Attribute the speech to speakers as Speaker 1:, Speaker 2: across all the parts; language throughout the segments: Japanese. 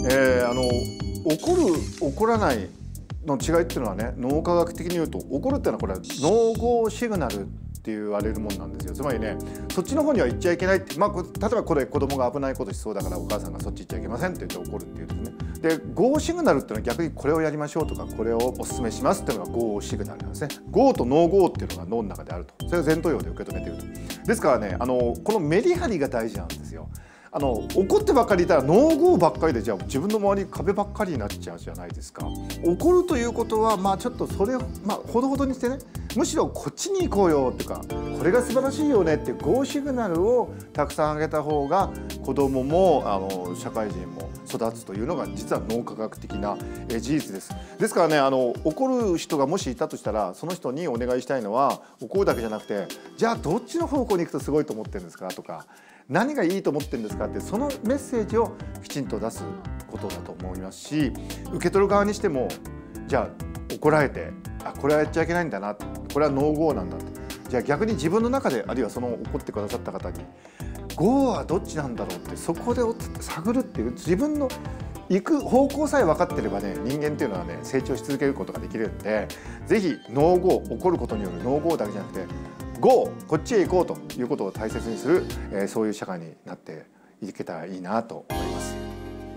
Speaker 1: 怒る怒らないの違いっていうのはね、脳科学的に言うと怒るっていうのはこれはノーゴーシグナルって言われるもんなんですよ。つまりね、そっちの方には行っちゃいけないって、例えばこれ子供が危ないことしそうだからお母さんがそっち行っちゃいけませんって言って怒るっていうんですね。でゴーシグナルっていうのは逆にこれをやりましょうとかこれをお勧めしますっていうのがゴーシグナルなんですね。ゴーとノーゴーっていうのが脳の中であると。それを前頭葉で受け止めていると。ですからね、このメリハリが大事なんですよ。怒ってばっかりいたらノーゴーばっかりでじゃあ自分の周り壁ばっかりになっちゃうじゃないですか。怒るということはちょっとそれをほどほどにしてね、むしろこっちに行こうよとかこれが素晴らしいよねってゴーシグナルをたくさんあげた方が子どもも社会人も育つというのが実は脳科学的な事実です。ですからね、怒る人がもしいたとしたらその人にお願いしたいのは怒るだけじゃなくて、じゃあどっちの方向に行くとすごいと思ってるんですかとか、何がいいと思ってるんですかって、そのメッセージをきちんと出すことだと思いますし、受け取る側にしてもじゃあ怒られてこれはやっちゃいけないんだな、これはノーゴーなんだと、じゃあ逆に自分の中であるいはその怒ってくださった方にゴーはどっちなんだろうってそこで探るっていう、自分の行く方向さえ分かってればね、人間っていうのはね成長し続けることができるんで、ぜひノーゴー、怒ることによるノーゴーだけじゃなくてゴー、こっちへ行こうということを大切にする、そういう社会になっていけたらいいなと思います。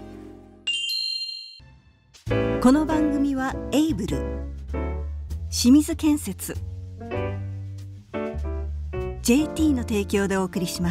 Speaker 2: この番組はエイブル、清水建設、 JT の提供でお送りします。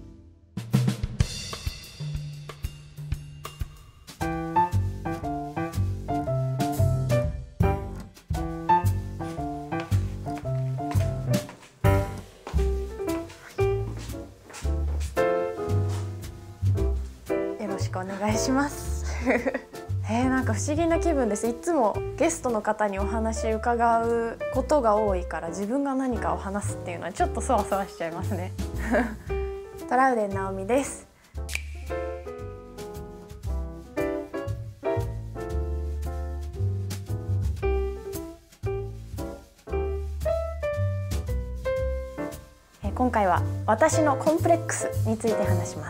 Speaker 3: よろしくお願いしますなんか不思議な気分です。いつもゲストの方にお話伺うことが多いから自分が何かを話すっていうのはちょっとそわそわしちゃいますねトラウデン直美です。今回は私のコンプレックスについて話します。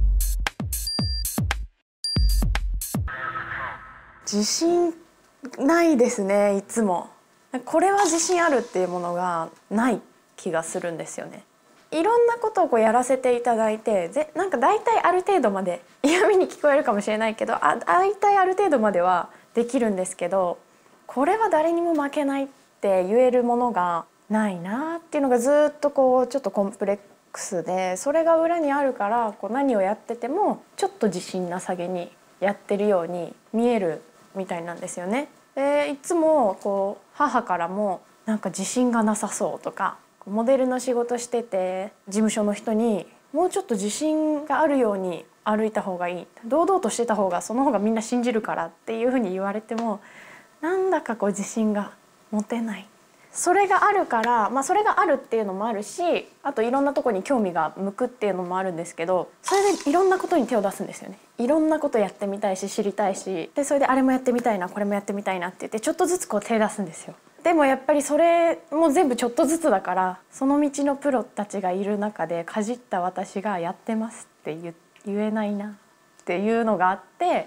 Speaker 3: 自信ないですね。いつもこれは自信あるっていうものがない気がするんですよね。いろんなことをやらせていただいて、なんか大体ある程度まで、嫌味に聞こえるかもしれないけど、大体ある程度まではできるんですけど、これは誰にも負けないって言えるものがないなっていうのがずっとちょっとコンプレックスで、それが裏にあるから何をやっててもちょっと自信なさげにやってるように見えるみたいなんですよね。でいつも母からもなんか自信がなさそうとか、モデルの仕事してて事務所の人にもうちょっと自信があるように歩いた方がいい、堂々としてた方がその方がみんな信じるからっていうふうに言われても、なんだか自信が持てない。それがあるから、それがあるっていうのもあるし、あといろんなとこに興味が向くっていうのもあるんですけど、それでいろんなことに手を出すんですよね。いろんなことやってみたいし知りたいし、でそれであれもやってみたいなこれもやってみたいなって言ってちょっとずつ手出すんですよ。でもやっぱりそれも全部ちょっとずつだから、その道のプロたちがいる中でかじった私がやってますって言えないなっていうのがあって、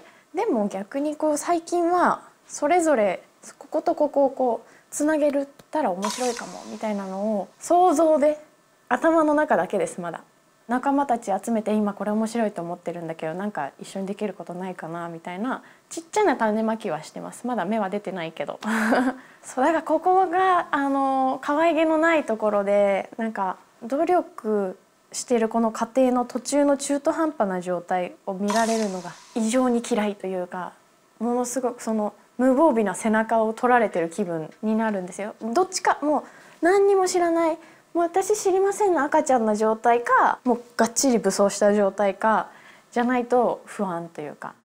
Speaker 3: でも逆に最近はそれぞれこことここをつなげるったら面白いかもみたいなのを想像で、頭の中だけです。まだ仲間たち集めて今これ面白いと思ってるんだけど、なんか一緒にできることないかなみたいなちっちゃな種まきはしてます。まだ芽は出てないけどそうだからここが可愛げのないところで、なんか努力しているこの過程の途中の中途半端な状態を見られるのが異常に嫌いというか、ものすごく無防備な背中を取られてる気分になるんですよ。どっちか、もう何にも知らない、もう私知りませんの赤ちゃんな状態か、もうがっちり武装した状態かじゃないと不安というか。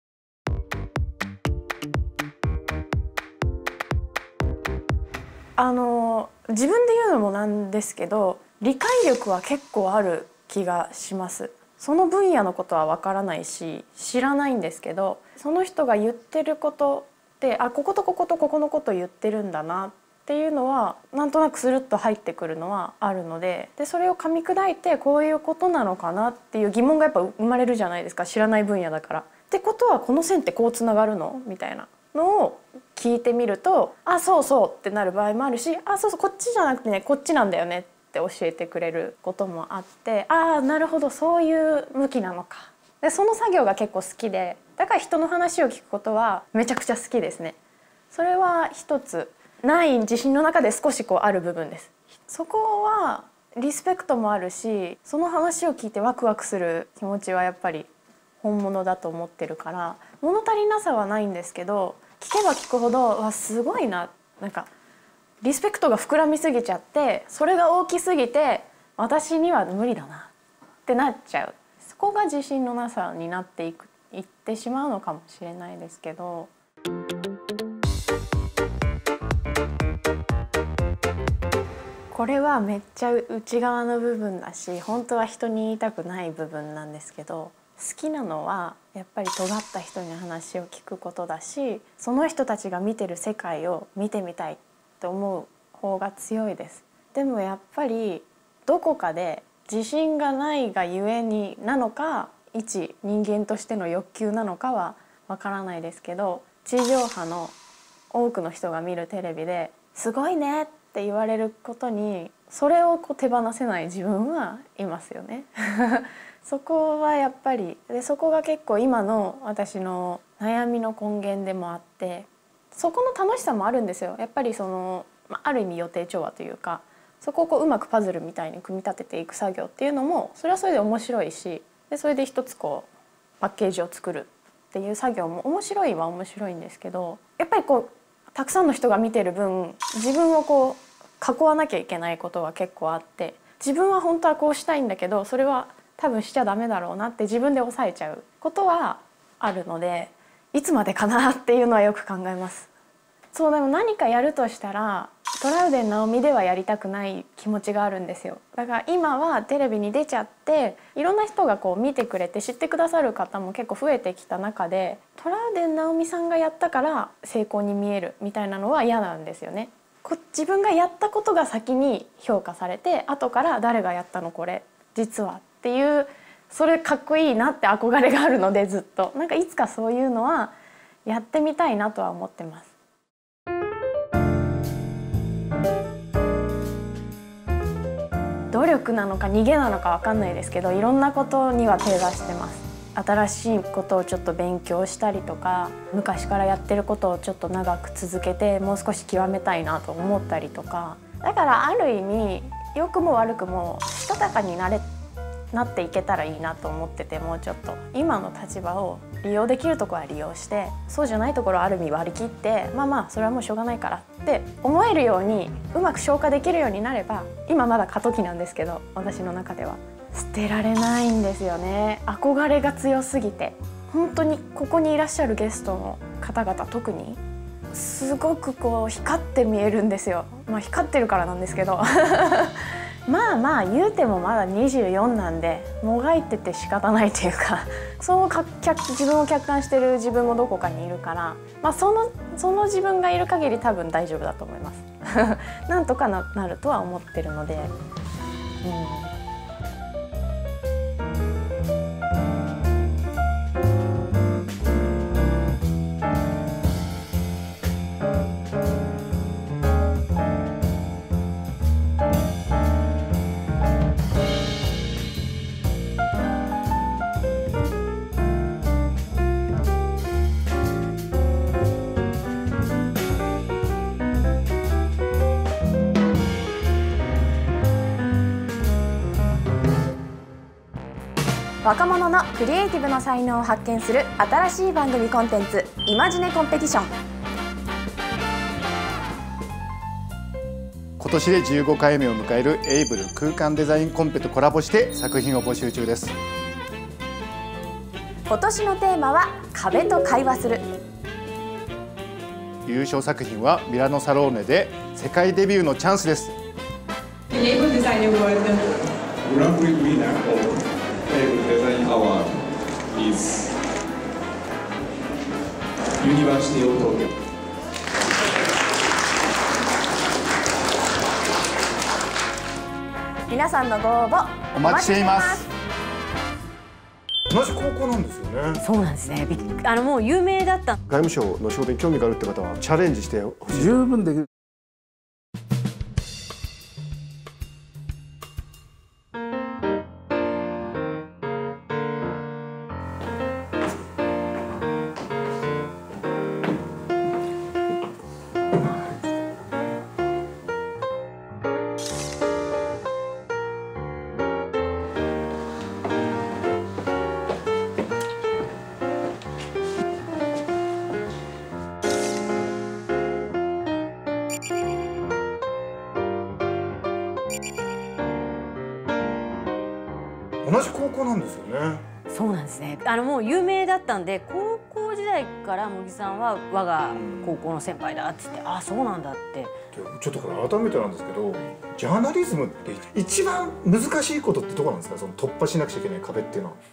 Speaker 3: 自分で言うのもなんですけど、理解力は結構ある気がします。その分野のことは分からないし知らないんですけど、その人が言ってることで、こことこことここのこと言ってるんだなっていうのはなんとなくスルッと入ってくるのはあるので、それを噛み砕いてこういうことなのかなっていう疑問がやっぱ生まれるじゃないですか。知らない分野だからってことはこの線ってこうつながるのみたいなのを聞いてみると、あ、そうそうってなる場合もあるし、あ、そうそう、こっちじゃなくてね、こっちなんだよねって教えてくれることもあって、ああ、なるほど、そういう向きなのか。でその作業が結構好きで、だから人の話を聞くことはめちゃくちゃ好きですね。それは一つない自信の中で少しある部分です。そこはリスペクトもあるし、その話を聞いてワクワクする気持ちはやっぱり本物だと思ってるから、物足りなさはないんですけど、聞けば聞くほど、わ、すごいな、なんかリスペクトが膨らみすぎちゃって、それが大きすぎて私には無理だなってなっちゃう。そこが自信のなさになっていってしまうのかもしれないですけど。これはめっちゃ内側の部分だし、本当は人に言いたくない部分なんですけど、好きなのはやっぱり尖った人に話を聞くことだし、その人たちが見てる世界を見てみたいって思う方が強いです。でもやっぱりどこかで自信がないがゆえになのか、一人間としての欲求なのかはわからないですけど、地上波の多くの人が見るテレビですごいねって言われることに、それを手放せない自分はいますよね。そこはやっぱりそこが結構今の私の悩みの根源でもあって、そこの楽しさもあるんですよ。やっぱりある意味予定調和というか、そこをうまくパズルみたいに組み立てていく作業っていうのも、それはそれで面白いし、でそれで一つパッケージを作るっていう作業も面白いは面白いんですけど、やっぱりたくさんの人が見てる分、自分を囲わなきゃいけないことは結構あって、自分は本当はこうしたいんだけど、それは多分しちゃダメだろうなって自分で抑えちゃうことはあるので、いつまでかなっていうのはよく考えます。そう、でも何かやるとしたらトラウデン直美ではやりたくない気持ちがあるんですよ。だから今はテレビに出ちゃって、いろんな人が見てくれて知ってくださる方も結構増えてきた中で、トラウデン直美さんがやったから成功に見えるみたいなのは嫌なんですよね。自分がやったことが先に評価されて、後から誰がやったのこれ実はっていう、それかっこいいなって憧れがあるので、ずっといつかそういうのはやってみたいなとは思ってます。努力なのか逃げなのか分かんないですけど、いろんなことには手出してます。新しいことをちょっと勉強したりとか、昔からやってることをちょっと長く続けてもう少し極めたいなと思ったりとか、だからある意味良くも悪くもしたたかになっていけたらいいなと思ってて、もうちょっと今の立場を利用できるところは利用して、そうじゃないところはある意味割り切って、まあそれはもうしょうがないからって思えるように、うまく消化できるようになれば、今まだ過渡期なんですけど、私の中では捨てられないんですよね。憧れが強すぎて、本当にここにいらっしゃるゲストの方々特にすごく光って見えるんですよ。光ってるからなんですけどまあ言うてもまだ24なんで、もがいてて仕方ないというか、そう自分を客観してる自分もどこかにいるから、その自分がいる限り多分大丈夫だと思いますなんとかなるとは思ってるので、若者のクリエイティブな才能を発見する新しい番組コンテンツ、イマジネコンペティション。
Speaker 1: 今年で15回目を迎えるエイブル空間デザインコンペとコラボして作品を募集中です。
Speaker 3: 今年のテーマは壁と会話する。
Speaker 1: 優勝作品はミラノサローネで世界デビューのチャンスです。
Speaker 4: Enabled Design Award グランプリウィナー Enabled Design Award is University of Tokyo。
Speaker 3: 皆さんのご応募
Speaker 1: お待ちしています。 同じ高校なんですよね。
Speaker 5: そうなんですね。もう有名だった。
Speaker 1: 外務省の仕事に興味があるって方はチャレンジしてほしい。
Speaker 6: 十分できる。
Speaker 1: 同じ高校なんですよね。
Speaker 5: そうなんですね。もう有名だったんで、高校時代から茂木さんは我が高校の先輩だっつって、あ、そうなんだって。
Speaker 1: ちょっとこれ改めてなんですけど、ジャーナリズムって一番難しいことってどこなんですか？その突破しなくちゃいけない壁っていうのは。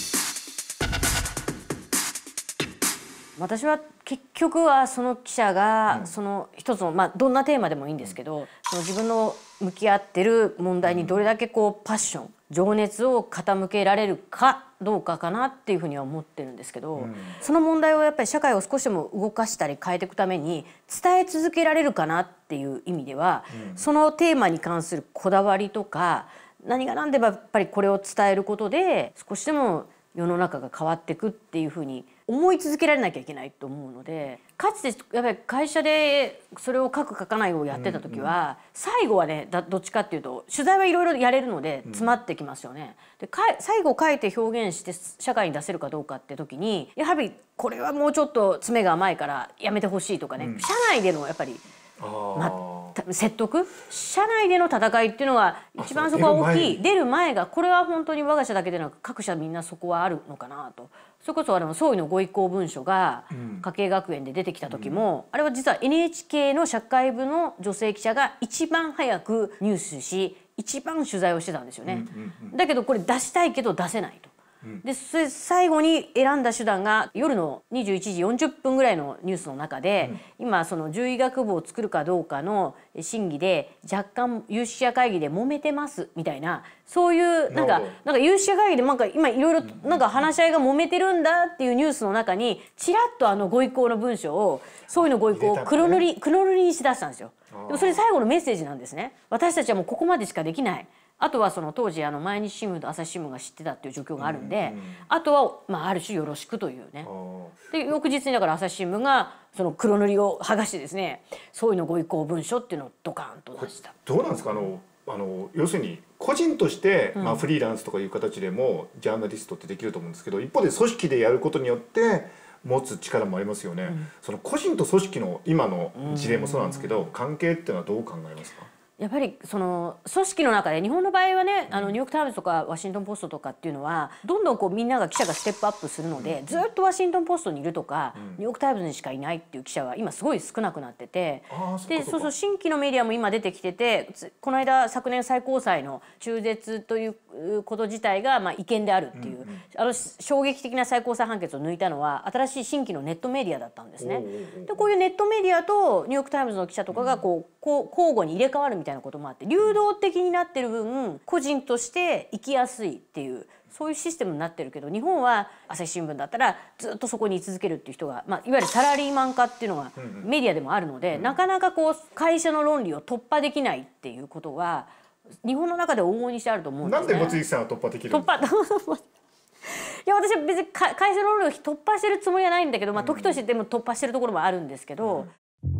Speaker 5: 私は結局はその記者がその一つの、どんなテーマでもいいんですけど、その自分の向き合ってる問題にどれだけこうパッション、情熱を傾けられるかどうかかなっていうふうには思ってるんですけど、その問題をやっぱり社会を少しでも動かしたり変えていくために伝え続けられるかなっていう意味では、そのテーマに関するこだわりとか、何が何でもやっぱりこれを伝えることで少しでも世の中が変わっていくっていうふうに思い続けられなきゃいけないと思うので、かつてやっぱり会社でそれを書く書かないをやってた時は、最後はねどっちかっていうと取材はいろいろやれるので詰まってきますよね。で最後書いて表現して社会に出せるかどうかって時に、やはりこれはもうちょっと詰めが甘いからやめてほしいとかね、社内でのやっぱり説得、社内での戦いっていうのは一番そこは大きい。出る前が、これは本当に我が社だけでなく各社みんなそこはあるのかなと。それこそ総理のご意向文書が家計学園で出てきた時も、あれは実は NHK の社会部の女性記者が一番早く入手し、一番取材をしてたんですよね。だけどこれ出したいけど出せないと。でそれ最後に選んだ手段が夜の21時40分ぐらいのニュースの中で、今その獣医学部を作るかどうかの審議で若干有識者会議で揉めてますみたいな、そういうなんか有識者会議で今いろいろなんか話し合いが揉めてるんだっていうニュースの中にちらっとご意向の文書を、総理のご意向を黒塗りにしだしたんですよ。でもそれ最後のメッセージなんですね。私たちはもうここまでしかできない。あとはその当時毎日新聞と朝日新聞が知ってたっていう状況があるんで、あとはある種よろしくというね。で翌日にだから朝日新聞がその黒塗りを剥がしてですね、総理のご意向文書っていうのをドカンと出した。
Speaker 1: どうなんですか？要するに個人として、フリーランスとかいう形でもジャーナリストってできると思うんですけど、一方で組織でやることによって持つ力もありますよね。その個人と組織の今の事例もそうなんですけど、関係っていうのはどう考えますか？
Speaker 5: やっぱりその組織の中で、日本の場合はね、ニューヨーク・タイムズとかワシントン・ポストとかっていうのはどんどんこうみんなが記者がステップアップするので、ずっとワシントン・ポストにいるとかニューヨーク・タイムズにしかいないっていう記者は今すごい少なくなってて、でそう新規のメディアも今出てきてて、この間昨年最高裁の中絶ということ自体が違憲であるっていう、衝撃的な最高裁判決を抜いたのは新しい新規のネットメディアだったんですね。でこういうネットメディアとニューヨーク・タイムズの記者とかが交互に入れ替わるみたいなこともあって、流動的になってる分個人として生きやすいっていう、そういうシステムになってるけど、日本は朝日新聞だったらずっとそこに居続けるっていう人が、いわゆるサラリーマン化っていうのがメディアでもあるので、なかなかこう会社の論理を突破できないっていうことは日本の中で往々にしてあると思うんですね。
Speaker 1: なんで望月さんは突破できるんですか？
Speaker 5: いや私は別に会社の論理を突破してるつもりはないんだけど、時としてでも突破してるところもあるんですけど。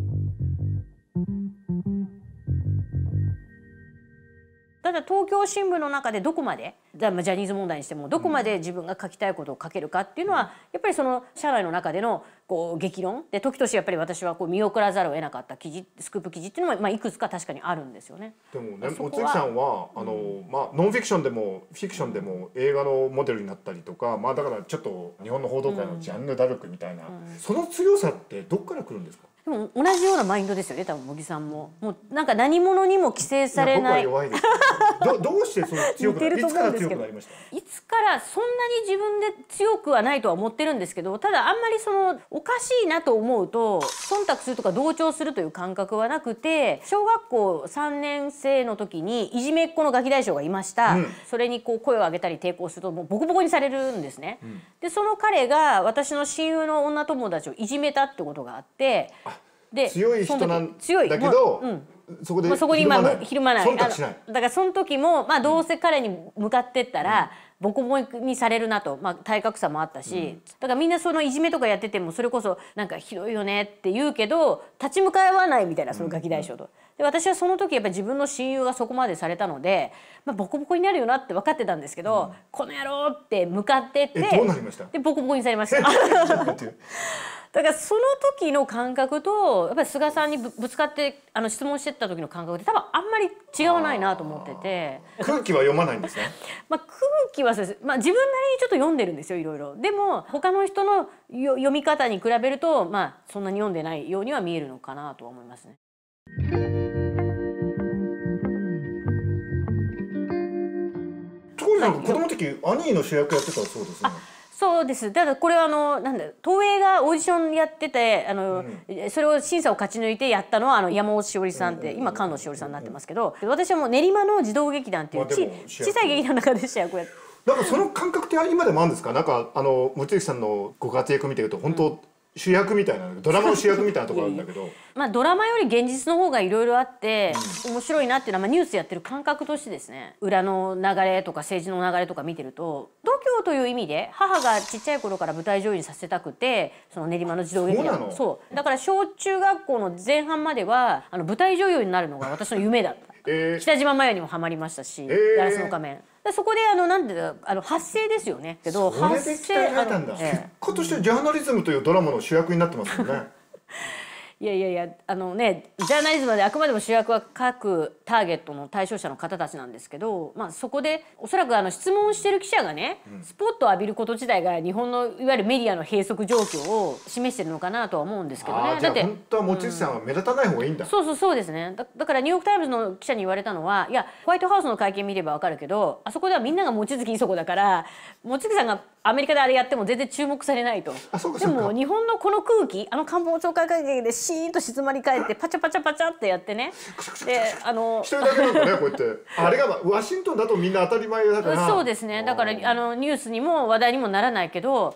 Speaker 5: ただ東京新聞の中でどこまでジャニーズ問題にしてもどこまで自分が書きたいことを書けるかっていうのは、やっぱりその社内の中でのこう激論で、時としてやっぱり私はこう見送らざるを得なかった記事、スクープ記事っていうのもいくつか確かにあるんですよね。
Speaker 1: でもね、望月さんはノンフィクションでもフィクションでも映画のモデルになったりとか、だからちょっと日本の報道界のジャンヌ・ダルクみたいな、その強さってどっから来るんですか？
Speaker 5: でも同じようなマインドですよね、多分茂木さんも。もうなんか何者にも規制されない。
Speaker 1: 僕は弱いです。どうしてその強くなる？いつから強くなったんです
Speaker 5: けど、
Speaker 1: 強くなりました。
Speaker 5: いつからそんなに自分で強くはないとは思ってるんですけど、ただあんまりそのおかしいなと思うと忖度するとか同調するという感覚はなくて、小学校3年生の時にいじめっ子のガキ大将がいました、それにこう声を上げたり抵抗するともうボコボコにされるんですね、でその彼が私の親友の女友達をいじめたってことがあって、
Speaker 1: で強い人なん
Speaker 5: 強い
Speaker 1: だけど、そこで
Speaker 5: そこにひるまない、
Speaker 1: 忖度しない。
Speaker 5: だからその時も、どうせ彼に向かってったら、ボコボコにされるなと、体格差もあったし、だからみんなそのいじめとかやっててもそれこそなんかひどいよねって言うけど立ち向かわないみたいな、そのガキ大将と。で私はその時やっぱり自分の親友がそこまでされたので、ボコボコになるよなって分かってたんですけど、この野郎って向かってって、
Speaker 1: どうなりました？
Speaker 5: でボコボコにされました。だからその時の感覚とやっぱり菅さんにぶつかって質問してった時の感覚って多分あんまり違わないなと思ってて、
Speaker 1: 空気は読まないんですね。
Speaker 5: 空気はそうです、自分なりにちょっと読んでるんですよ、いろいろ。でも他の人の読み方に比べるとそんなに読んでないようには見えるのかなとは思いますね。
Speaker 1: ところで子供の時アニーの主役やってたそうですね。
Speaker 5: そうです。ただこれはなんだ東映がオーディションやっててそれを審査を勝ち抜いてやったのは山本しおりさんって今菅野しおりさんになってますけど、私はもう練馬の児童劇団っていう小さい劇団の中で主役をやって。
Speaker 1: なんかその感覚って今でもあるんですか？なんか望月さんのご活躍見てると本当主役みたいな、ドラマの主役みたいなところあるんだけど
Speaker 5: ドラマより現実の方がいろいろあって面白いなっていうのはニュースやってる感覚としてですね、裏の流れとか政治の流れとか見てると度胸という意味で母がちっちゃい頃から舞台女優にさせたくて、その練馬の児童劇団、そうだから小中学校の前半までは舞台女優になるのが私の夢だった。北島麻也にもハマりましたし、ガラスの仮面。そこでなんで発声ですよね。けど
Speaker 1: 発声結果としてジャーナリズムというドラマの主役になってますよね。
Speaker 5: いやジャーナリズムであくまでも主役は各ターゲットの対象者の方たちなんですけど、そこでおそらく質問してる記者がね、スポットを浴びること自体が日本のいわゆるメディアの閉塞状況を示してるのかなとは思うんですけどね。
Speaker 1: だって本当は望月さんは目立たない方がいいんだ。
Speaker 5: そうですね。だからニューヨーク・タイムズの記者に言われたのは、いやホワイトハウスの会見見ればわかるけど、あそこではみんなが望月磯子だから望月さんがアメリカであれやっても全然注目されないと。でも日本のこの空気官房長官会見でシーンと静まり返ってパチャパチャパチャってやってね、で
Speaker 1: 一人だけなんかねこうやってあれがワシントンだとみんな当たり前だから。
Speaker 5: そうですね。だからニュースにも話題にもならないけど。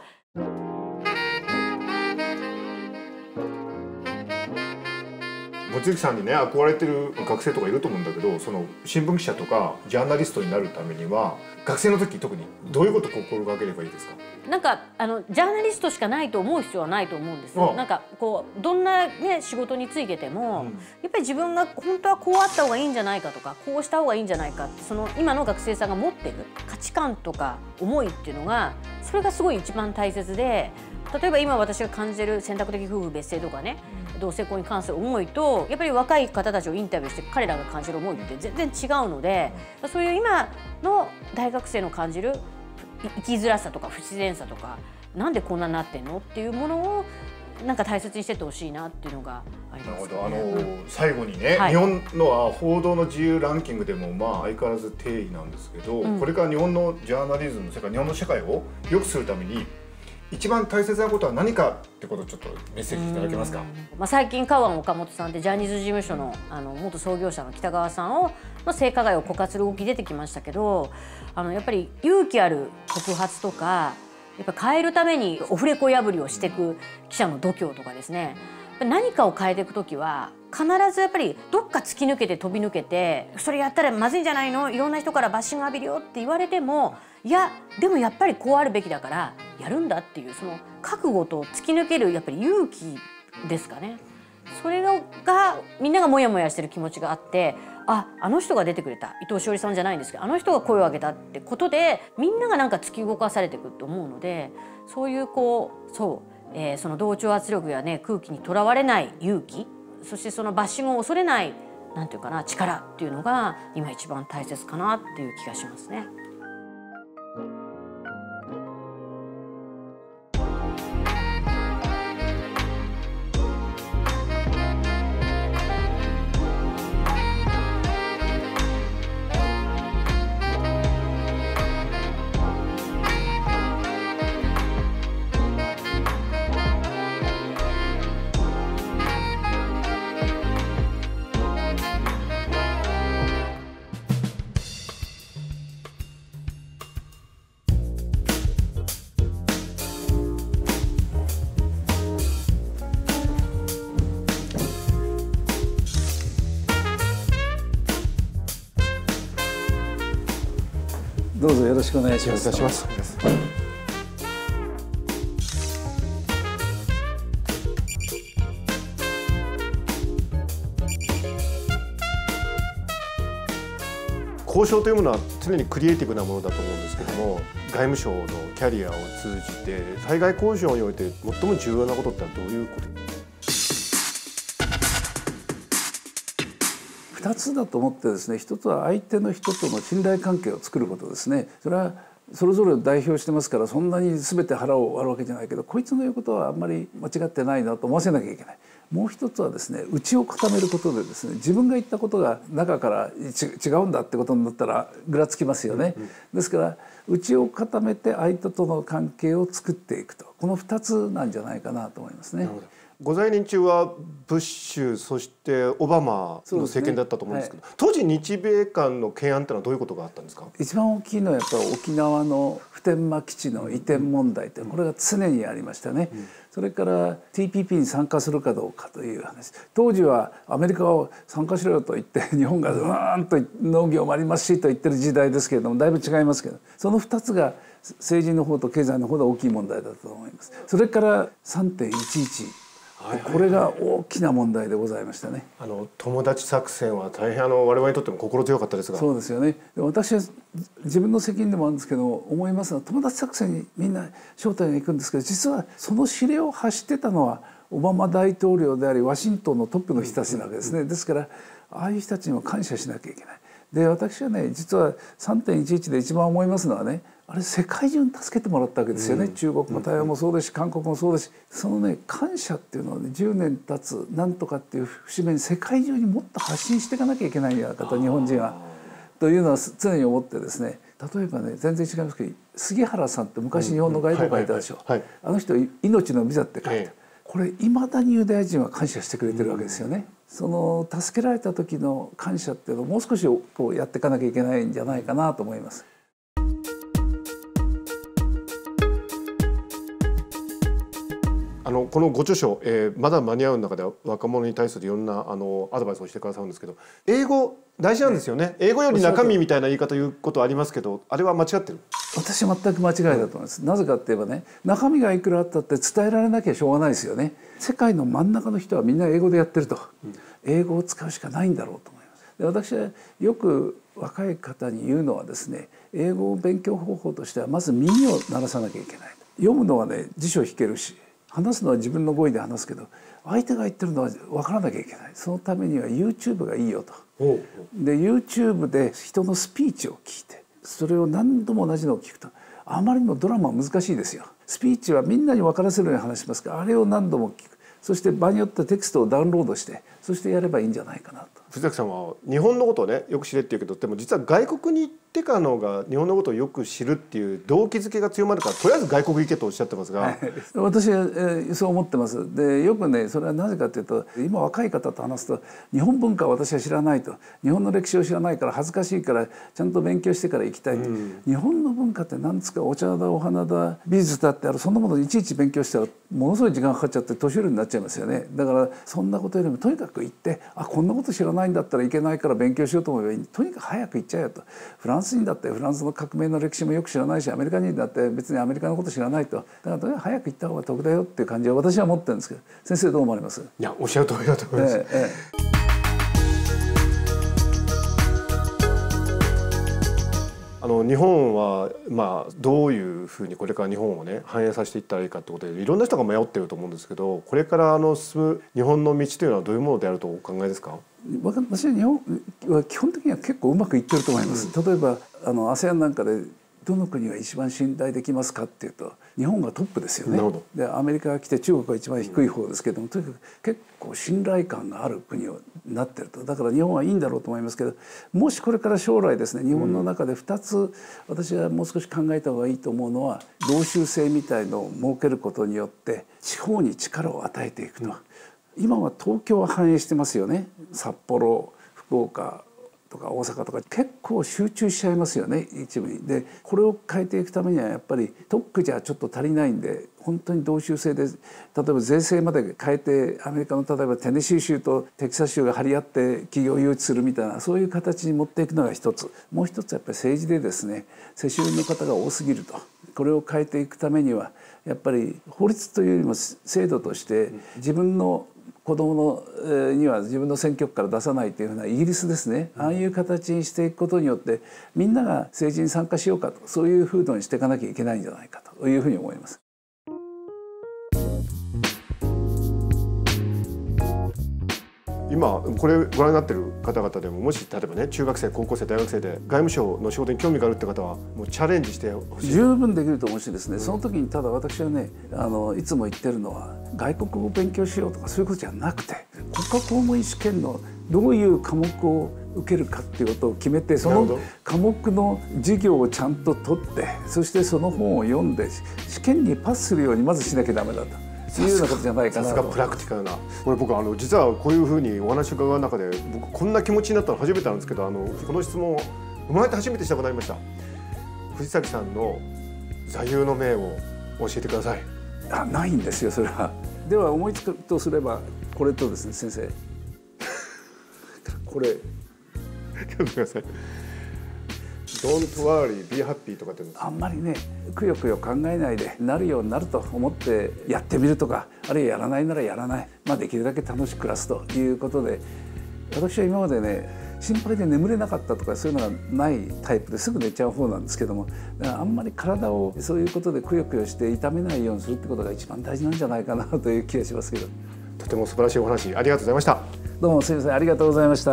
Speaker 1: 望月さんにね憧れてる学生とかいると思うんだけど、その新聞記者とかジャーナリストになるためには学生の時特にどういうことを心がければいいですか？
Speaker 5: なんかジャーナリストしかないと思う必要はないと思うんです。なんかこうどんな仕事についてても、やっぱり自分が本当はこうあった方がいいんじゃないかとかこうした方がいいんじゃないかって、その今の学生さんが持ってる価値観とか思いっていうのが、それがすごい一番大切で、例えば今私が感じてる選択的夫婦別姓とかね、同性婚に関する思いとやっぱり若い方たちをインタビューして彼らが感じる思いって全然違うので、そういう今の大学生の感じる生きづらさとか不自然さとか、なんでこんなになってんのっていうものをなんか大切にしてってほしいなっていうのがあります、ね。
Speaker 1: なるほど。最後にね、日本のは報道の自由ランキングでも相変わらず低位なんですけど、これから日本のジャーナリズム、それから日本の社会を良くするために一番大切なことは何かってことをちょっとメッセージいただけますか？
Speaker 5: 最近カウアン・オカモトさんってジャニーズ事務所の元創業者の北川さんの性加害を告発する動き出てきましたけど、やっぱり勇気ある告発とか、やっぱ変えるためにオフレコ破りをしていく記者の度胸とかですね、何かを変えていくときは必ずやっぱりどっか突き抜けて飛び抜けて、それやったらまずいんじゃないの、いろんな人からバッシング浴びるよって言われても、いやでもやっぱりこうあるべきだからやるんだっていう、その覚悟と突き抜けるやっぱり勇気ですかね。それがみんながモヤモヤしてる気持ちがあって、あの人が出てくれた、伊藤詩織さんじゃないんですけど、あの人が声を上げたってことでみんながなんか突き動かされていくと思うので、そういうその同調圧力やね空気にとらわれない勇気、そしてそのバッシングを恐れないなんていうかな力っていうのが今一番大切かなっていう気がしますね。
Speaker 6: どうぞよろしくお願いします。
Speaker 1: お願いします。交渉というものは常にクリエイティブなものだと思うんですけども、外務省のキャリアを通じて対外交渉において最も重要なことってどういうこと
Speaker 6: ？2つだと思ってですね、1つは相手の人との信頼関係を作ることですね。それはそれぞれ代表してますから、そんなに全て腹を割るわけじゃないけど、こいつの言うことはあんまり間違ってないなと思わせなきゃいけない。もう一つはですね、内を固めることでですね、自分が言ったことが中から違うんだってことになったらぐらつきますよね。ですから内を固めて相手との関係を作っていくと、この2つなんじゃないかなと思いますね。
Speaker 1: ご在任中はブッシュ、そしてオバマの政権だったと思うんですけど、当時日米間の懸案ってのはどういうことがあったんですか？
Speaker 6: 一番大きいのはやっぱり沖縄の普天間基地の移転問題って、これが常にありましたね。それから TPP に参加するかどうかという話。当時はアメリカを参加しろよと言って日本がうーんと農業もありますしと言ってる時代ですけれども、だいぶ違いますけど、その2つが政治の方と経済の方で大きい問題だと思います。それから 3.11、これが大きな問題でございましたね。
Speaker 1: 友達作戦は大変我々にとっても心強かったですが。
Speaker 6: そうですよね。私は自分の責任でもあるんですけど思いますが、友達作戦にみんな招待が行くんですけど、実はその指令を発してたのはオバマ大統領でありワシントンのトップの人たちなわけですね。ですからああいう人たちにも感謝しなきゃいけない。で私はね、実は 3.11 で一番思いますのはね、あれ世界中に助けてもらったわけですよね。中国も台湾もそうですし、韓国もそうですし、そのね感謝っていうのはね、10年経つなんとかっていう節目に世界中にもっと発信していかなきゃいけないんじゃないかと、日本人はというのは常に思ってですね。例えばね、全然違いますけど、杉原さんって昔日本の外交官いたでしょ。あの人命のビザって書いて、これいまだにユダヤ人は感謝してくれてるわけですよね。その助けられた時の感謝っていうのをもう少しこうやっていかなきゃいけないんじゃないかなと思います。
Speaker 1: このご著書、まだ間に合う中では若者に対するいろんなアドバイスをしてくださるんですけど、英語大事なんですよね。英語より中身みたいな言い方言うことありますけど、あれは間違ってる？
Speaker 6: 私は全く間違いだと思います。なぜかって言えばね、中身がいくらあったって伝えられなきゃしょうがないですよね。世界の真ん中の人はみんな英語でやってると、英語を使うしかないんだろうと思います。で私はよく若い方に言うのはですね、英語を勉強方法としてはまず耳を鳴らさなきゃいけない。読むのはね辞書引けるし、話すのは自分の語彙で話すけど、相手が言ってるのは分からなきゃいけない。そのためには YouTube がいいよと。で YouTube で人のスピーチを聞いて、それを何度も同じのを聞くと、あまりにもドラマは難しいですよ。スピーチはみんなに分からせるように話しますから、あれを何度も聞く。そして場によってテキストをダウンロードして、そしてやればいいんじゃないかなと。
Speaker 1: 藤崎さんは日本のことをねよく知れって言うけど、でも実は外国に行ってからの方が日本のことをよく知るっていう動機づけが強まるから、とりあえず外国行けとおっしゃってますが
Speaker 6: 私は、そう思ってます。でよくね、それはなぜかというと、今若い方と話すと、日本文化を私は知らないと、日本の歴史を知らないから恥ずかしいからちゃんと勉強してから行きたいと、日本の文化って何ですか、お茶だお花だ美術だってある、そんなものいちいち勉強したらものすごい時間かかっちゃって年寄りになっちゃいますよね。だからそんなことよりもとにかく行って、こんなこと知らないんだったらいけないから勉強しようと思えばいい。とにかく早く行っちゃえよと。フランス人だってフランスの革命の歴史もよく知らないし、アメリカ人だって別にアメリカのこと知らないと。だからとにかく早く行った方が得だよっていう感じは私は持ってるんですけど、先生どう思われます？
Speaker 1: いや、おっしゃる通りだと思います。日本はどういうふうにこれから日本をね反映させていったらいいかってことで、いろんな人が迷っていると思うんですけど、これから進む日本の道というのはどういうものであるとお考えですか？
Speaker 6: 私は日本は基本的には結構うまくいってると思います。例えばASEAN なんかでどの国が一番信頼できますかっていうと、日本がトップですよね。でアメリカが来て中国が一番低い方ですけども、とにかく結構信頼感がある国になってると。だから日本はいいんだろうと思いますけど、もしこれから将来ですね、日本の中で2つ私がもう少し考えた方がいいと思うのは、同州制みたいのを設けることによって地方に力を与えていくと。今は東京は反映してますよね。札幌、福岡、 とか大阪とか結構集中しちゃいますよね、一部に。でこれを変えていくためにはやっぱり特区じゃちょっと足りないんで、本当に同州制で例えば税制まで変えて、アメリカの例えばテネシー州とテキサス州が張り合って企業誘致するみたいな、そういう形に持っていくのが一つ。もう一つはやっぱり政治でですね、世襲の方が多すぎると。これを変えていくためにはやっぱり法律というよりも制度として自分の子供のには自分の選挙区から出さないというふうなイギリスですね、ああいう形にしていくことによってみんなが政治に参加しようかと、そういう風土にしていかなきゃいけないんじゃないかというふうに思います。
Speaker 1: 今これご覧になってる方々でも、もし例えばね中学生高校生大学生で外務省の仕事に興味があるって方はもうチャレンジしてほしい。
Speaker 6: 十分できると思うしですね、その時にただ私はねいつも言ってるのは、外国語を勉強しようとかそういうことじゃなくて、国家公務員試験のどういう科目を受けるかっていうことを決めて、その科目の授業をちゃんと取って、そしてその本を読んで試験にパスするようにまずしなきゃダメだというようなことじゃないかなと。
Speaker 1: さすがプラクティカルな。これ僕実はこういうふうにお話を伺う中で、僕こんな気持ちになったの初めてなんですけど、この質問生まれて初めてしたくなりました。藤崎さんの座右の銘を教えてください。
Speaker 6: ないんですよそれは。では思いつくとすればこれとですね、先生これ
Speaker 1: ごめんなさい。Don't worry, be happy とかって
Speaker 6: あんまりねくよくよ考えないで、なるようになると思ってやってみるとか、あるいはやらないならやらない、できるだけ楽しく暮らすということで、私は今までね心配で眠れなかったとかそういうのがないタイプですぐ寝ちゃう方なんですけども、あんまり体をそういうことでくよくよして痛めないようにするってことが一番大事なんじゃないかなという気がしますけど。
Speaker 1: とても素晴らしいお話ありがとうございました。
Speaker 6: どうもすみません、ありがとうございました。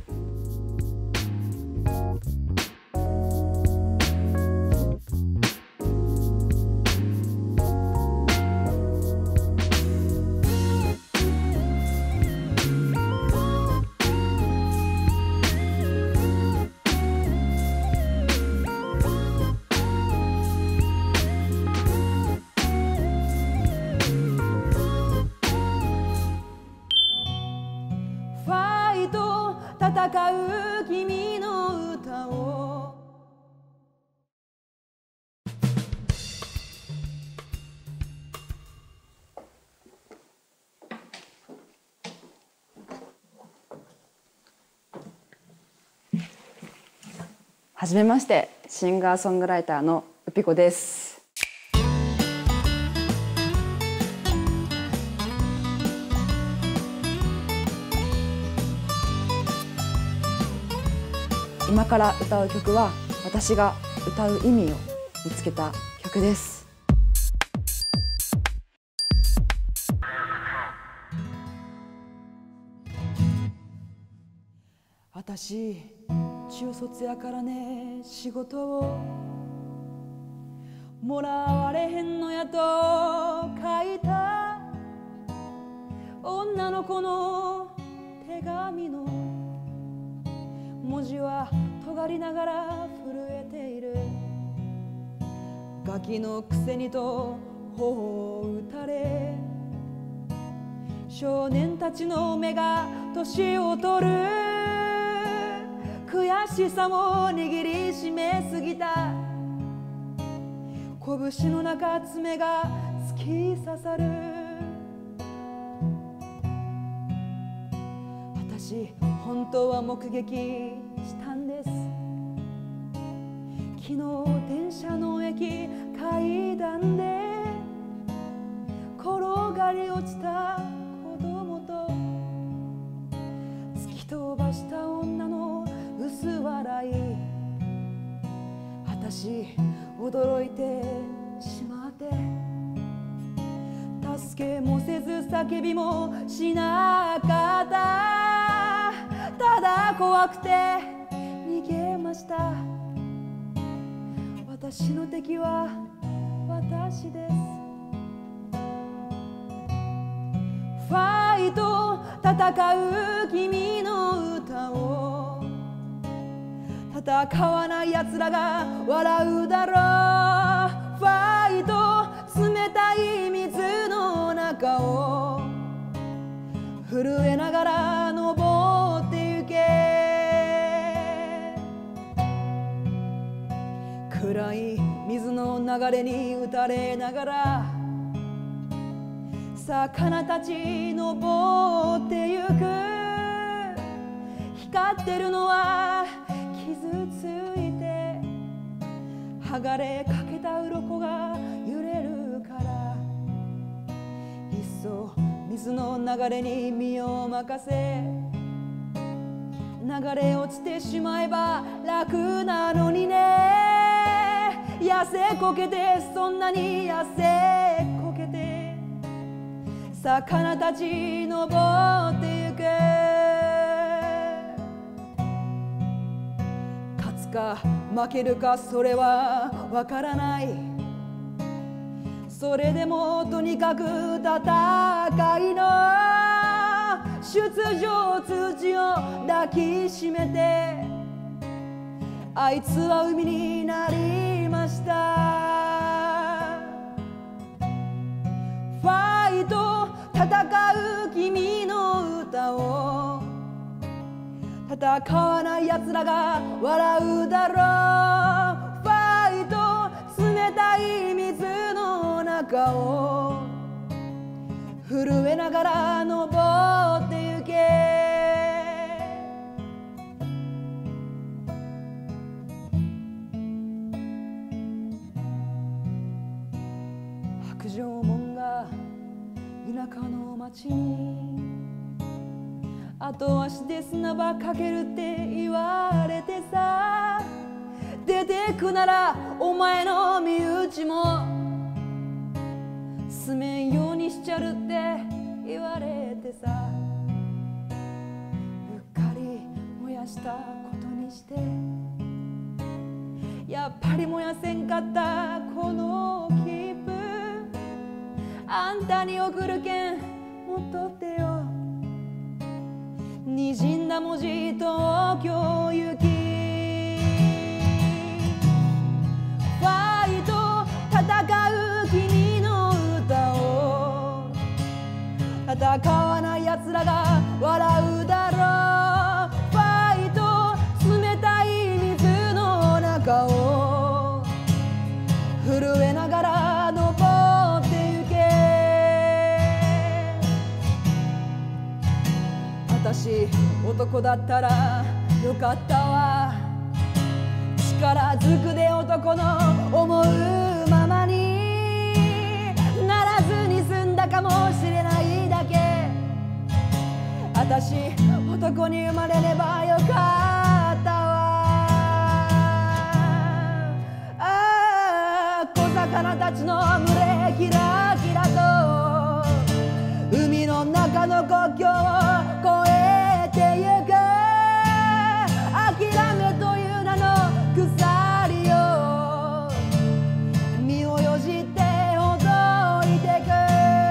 Speaker 7: 戦う君の歌をはじめまして、シンガーソングライターのうぴこです。今から歌う曲は私が歌う意味を見つけた曲です。私中卒やからね、仕事をもらわれへんのやと書いた女の子の手紙の文字は尖りながら震えている。ガキのくせにと頬を打たれ、少年たちの目が年を取る。悔しさも握りしめすぎた。拳の中爪が突き刺さる。私本当は目撃したんです。昨日電車の駅階段で転がり落ちた子供と突き飛ばした女の薄笑い。私驚いてしまって、助けもせず叫びもしなかった。ただ怖くて逃げました。私の敵は私です。ファイト戦う君の歌を戦わない奴らが笑うだろう。ファイト冷たい水の中を震えながら登ってゆけ。 流れに打たれながら魚たち登ってゆく。光ってるのは傷ついて剥がれかけた鱗が揺れるから、いっそ水の流れに身を任せ流れ落ちてしまえば楽なのにね。痩せこけてそんなに痩せこけて魚たち登ってゆく。勝つか負けるかそれはわからない。それでもとにかく戦いの出場筋を抱きしめてあいつは海になりました。ファイト戦う君の歌を戦わない奴らが笑うだろう。ファイト冷たい水の中を震えながら登ってゆけ。白状門が田舎の町に後足で砂場かけるって言われてさ、出てくならお前の身内も住めんようにしちゃるって言われてさ、うっかり燃やしたことにしてやっぱり燃やせんかったこの切符あんたに送るけん持っとってよ。にじんだ文字東京行き。ファイト戦う君の歌を戦わない奴らが笑うだろう。ファイト冷たい水の中を震えながら登ってゆけ。私男だったらよかったわ。力ずくで男の思うままにならずに済んだかもしれないだけ。私男に生まれればよかったわ。ああ小魚たちの群れキラキラと海の中の国境を越えてゆく。諦めという名の鎖を身をよじってほどいてく。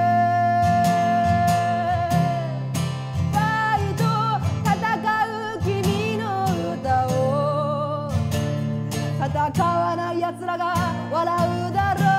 Speaker 7: ファイト戦う君の歌を戦わない奴らが笑うだろう。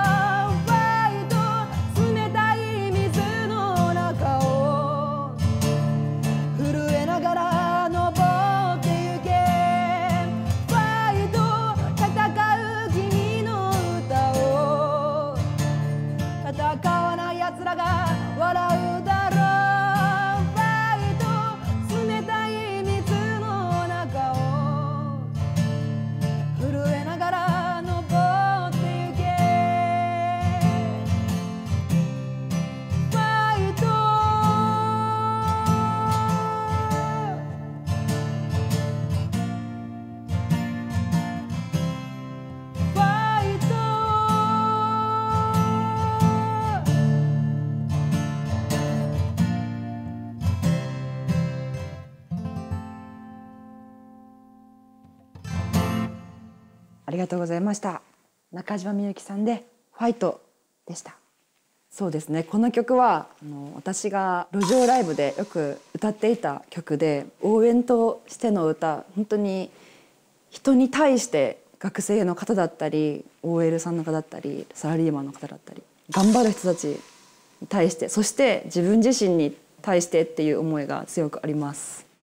Speaker 7: ありがとうございました。中島みゆきさんでファイトでした。そうですね、この曲は私が路上ライブでよく歌っていた曲で、応援としての歌、本当に人に対して、学生の方だったり OL さんの方だったりサラリーマンの方だったり頑張る人たちに対して、そして自分自身に対してっていう思いが強くあります。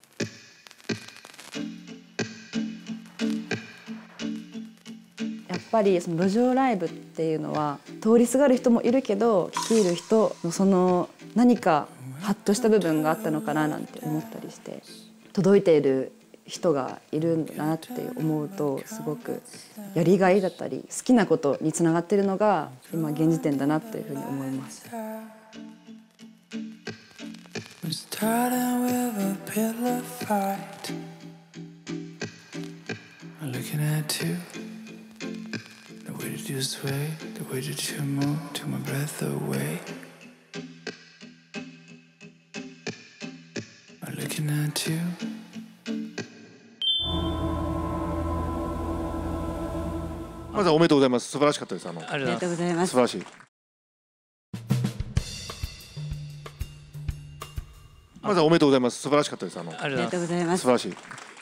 Speaker 7: やっぱりその路上ライブっていうのは通りすがる人もいるけど、聴いている人のその何かハッとした部分があったのかななんて思ったりして、届いている人がいるんだなって思うと、すごくやりがいだったり好きなことにつながっているのが今現時点だなというふうに思います。
Speaker 1: まずはおめでとうございます。素晴らしかったです。
Speaker 8: ありがとうございます。
Speaker 1: 素晴らしい。まずはおめでとうございます。素晴らしかったです。
Speaker 8: ありがとうございます。
Speaker 1: 素晴らしい。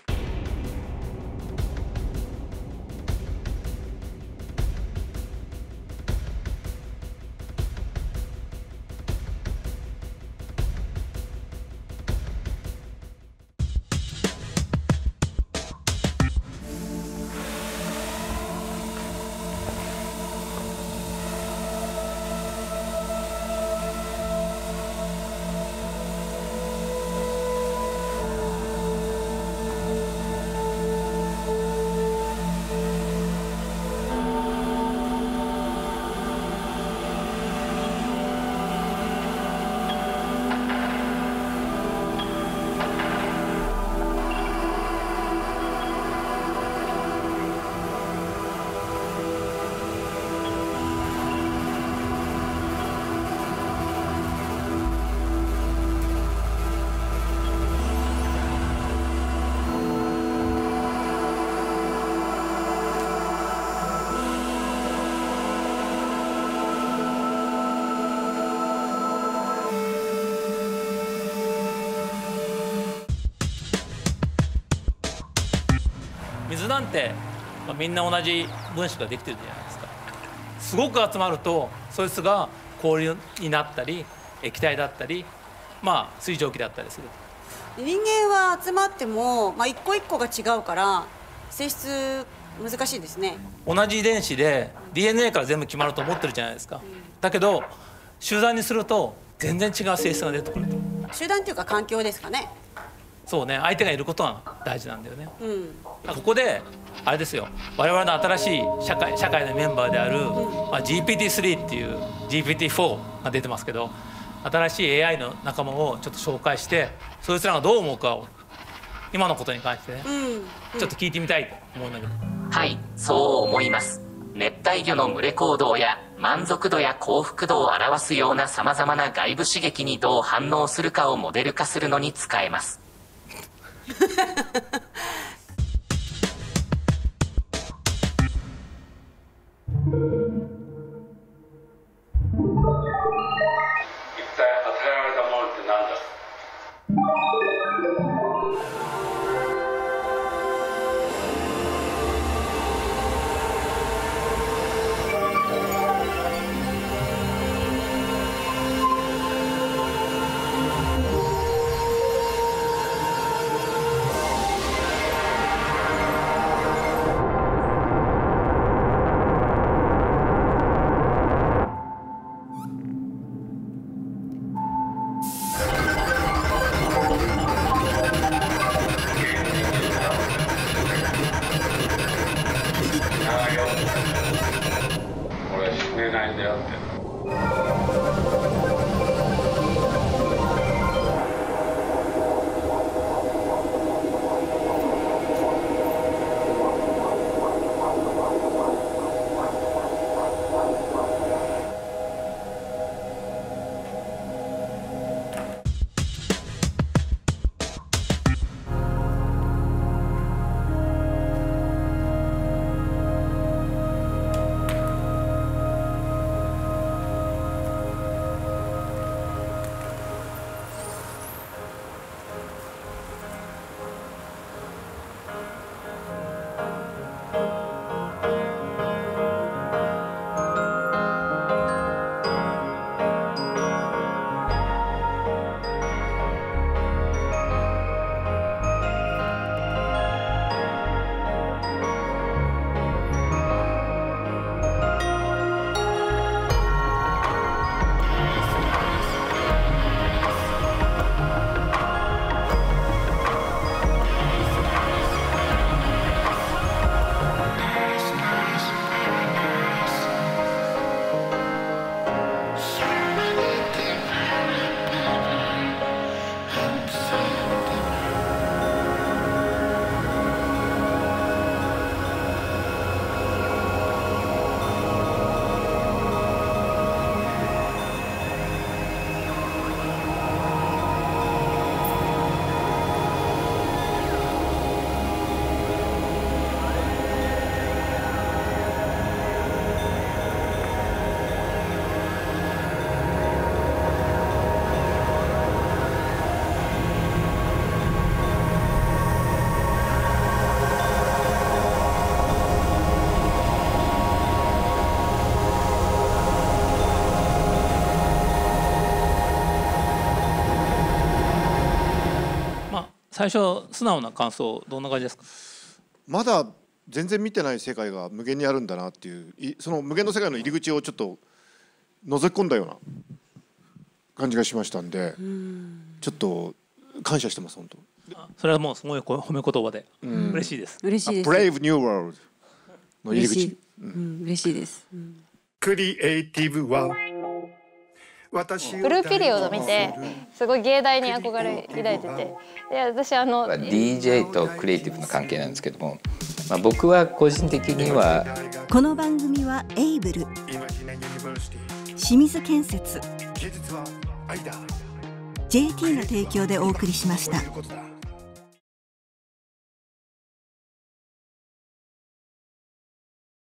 Speaker 9: 水なんて、みんな同じ分子ができてるじゃないですか。すごく集まるとそいつが氷になったり液体だったり、水蒸気だったりする。
Speaker 10: 人間は集まっても、一個一個が違うから性質難しいですね。
Speaker 9: 同じ遺伝子で DNA から全部決まると思ってるじゃないですか。だけど集団にすると全然違う性質が出てくると。
Speaker 10: 集団っていうか環境ですかね。
Speaker 9: そうね、相手がいることが大事なんだよね。ここであれですよ、我々の新しい社会のメンバーである、GPT-3 っていう GPT-4 が出てますけど、新しい AI の仲間をちょっと紹介して、そいつらがどう思うかを今のことに関してね、ちょっと聞いてみたいと思うんだけど。
Speaker 11: はい、そう思います。熱帯魚の群れ行動や満足度や幸福度を表すようなさまざまな外部刺激にどう反応するかをモデル化するのに使えます。
Speaker 9: 最初素直な感想どんな感じですか？
Speaker 1: まだ全然見てない世界が無限にあるんだなっていう、その無限の世界の入り口をちょっと覗き込んだような感じがしましたんで、ちょっと感謝してます本当。
Speaker 9: それはもうすごい褒め言葉で嬉しいです。
Speaker 8: 嬉しいです。
Speaker 1: Brave New World の入り口。
Speaker 8: 嬉しいです。
Speaker 1: クリエイティブは
Speaker 12: ブルーピリオド見てすごい芸大に憧れ抱いてて、で私
Speaker 13: DJ とクリエイティブの関係なんですけども、僕は個人的には
Speaker 2: この番組はエイブル、清水建設、JT の提供でお送りしました。